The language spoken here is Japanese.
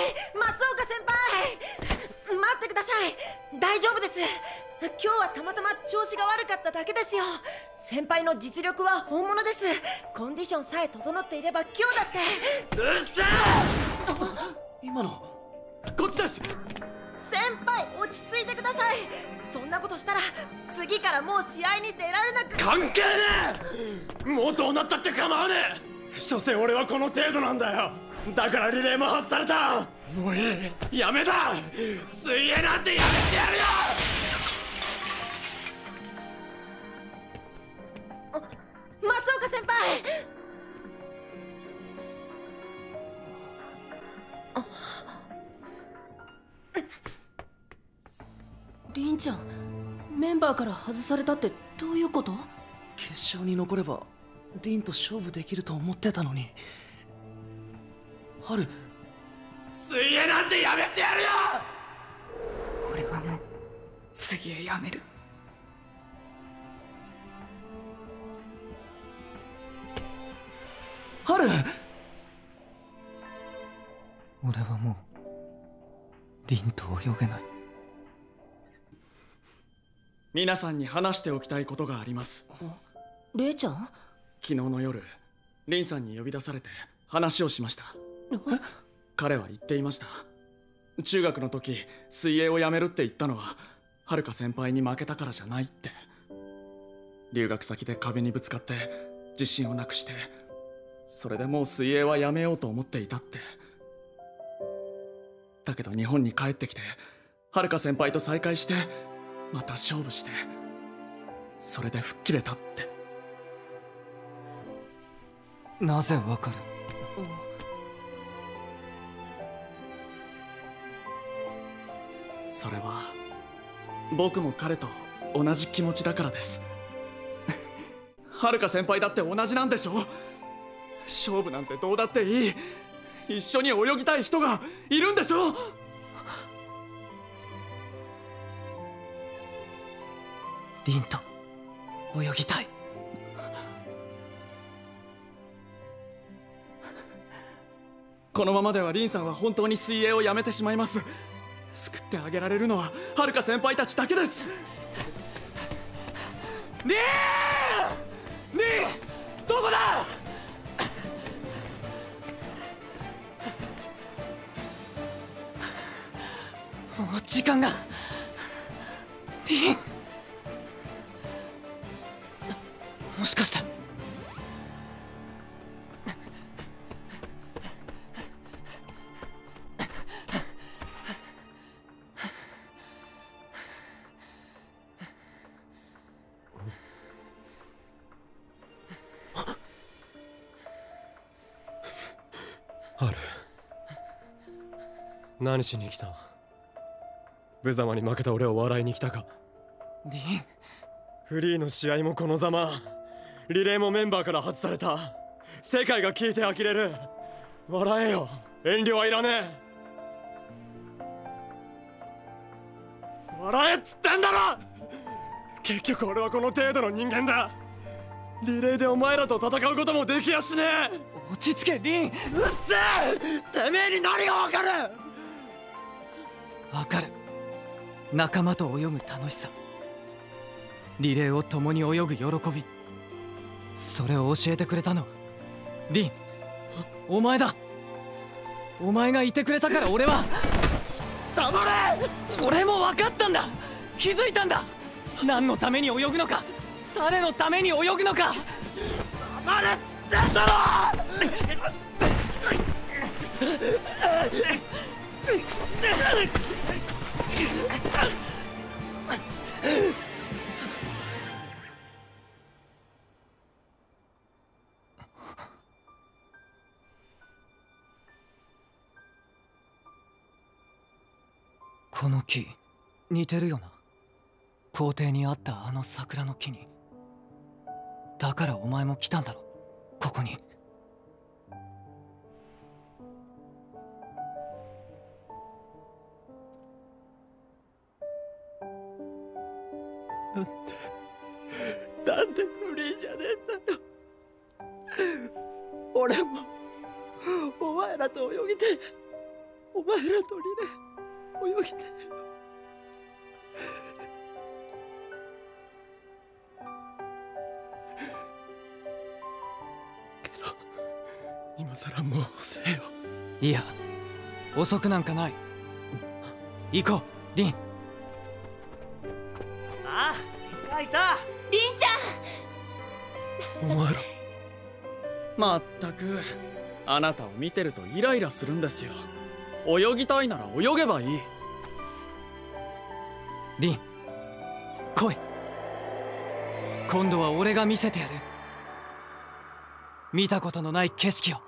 松岡先輩、待ってください。大丈夫です。今日はたまたま調子が悪かっただけですよ。先輩の実力は本物です。コンディションさえ整っていれば今日だって。 うっせえ。今のこっちです。 先輩、落ち着いてください。そんなことしたら次からもう試合に出られなく。 関係ねえ。もうどうなったって構わねえ。所詮俺はこの程度なんだよ。だからリレーも外された。もういい、やめだ。水泳なんてやめてやるよ。 松岡先輩。凛ちゃん、メンバーから外されたってどういうこと？ 決勝に残れば凛と勝負できると思ってたのに。春、水泳なんてやめてやるよ。 俺はもう水泳やめる。 春、 俺はもう凛と泳げない。 皆さんに話しておきたいことがあります。 レイちゃん？ 昨日の夜、凛さんに呼び出されて話をしました。彼は言っていました。中学の時水泳をやめるって言ったのは遥先輩に負けたからじゃないって。留学先で壁にぶつかって自信をなくして、それでもう水泳はやめようと思っていたって。だけど日本に帰ってきて遥先輩と再会してまた勝負して、それで吹っ切れたって。 なぜわかる？ それは僕も彼と同じ気持ちだからです。遥先輩だって同じなんでしょ？勝負なんてどうだっていい。一緒に泳ぎたい人がいるんでしょ？ 凛と泳ぎたい。 このままでは凛さんは本当に水泳をやめてしまいます。救ってあげられるのは遥先輩たちだけです。凛！凛！どこだ！ もう時間が。凛！もしかして。 春、何しに来た？無様に負けた俺を笑いに来たか？ 凛、 フリーの試合もこのざま、リレーもメンバーから外された。世界が聞いて呆れる。笑えよ、遠慮はいらねえ。笑えっつってんだろ。結局俺はこの程度の人間だ。リレーでお前らと戦うこともできやしねえ。 落ち着け凛。 うっせえ。てめえに何がわかる？ わかる。仲間と泳ぐ楽しさ、リレーを共に泳ぐ喜び、それを教えてくれたのは凛、お前だ。お前がいてくれたから俺は。 黙れ。 俺も分かったんだ。気づいたんだ。何のために泳ぐのか、誰のために泳ぐのか。 黙れっつってんだろ。 この木似てるよな。校庭にあったあの桜の木に。だからお前も来たんだろ、ここに。 なんでフリーじゃねえんだよ。俺もお前らと泳ぎてお前らとリレー泳ぎてけど今さらもう遅えよ。 いや遅くなんかない。行こうリン。 ああ、いたリンちゃん。 お前らまったくあなたを見てるとイライラするんですよ。泳ぎたいなら泳げばいい。 リン来い。今度は俺が見せてやる。見たことのない景色を。